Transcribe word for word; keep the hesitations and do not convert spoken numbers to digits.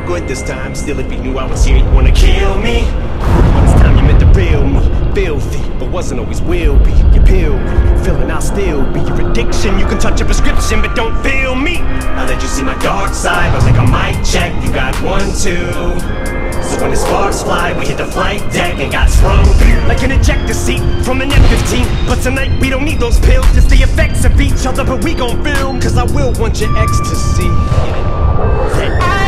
good this time. Still, if you knew I was here, you'd wanna kill me. But this time you meant the real me. Filthy, but wasn't always will be. Your pill, feeling I'll still be your addiction. You can touch a prescription, but don't feel me. I let you see my dark side, but like a mic check, you got one, two. So when the sparks fly, we hit the flight deck and got sprung like an ejector seat from an F fifteen. But tonight we don't need those pills, just the effects of each other. But we gon' film, cause I will want your ecstasy. That I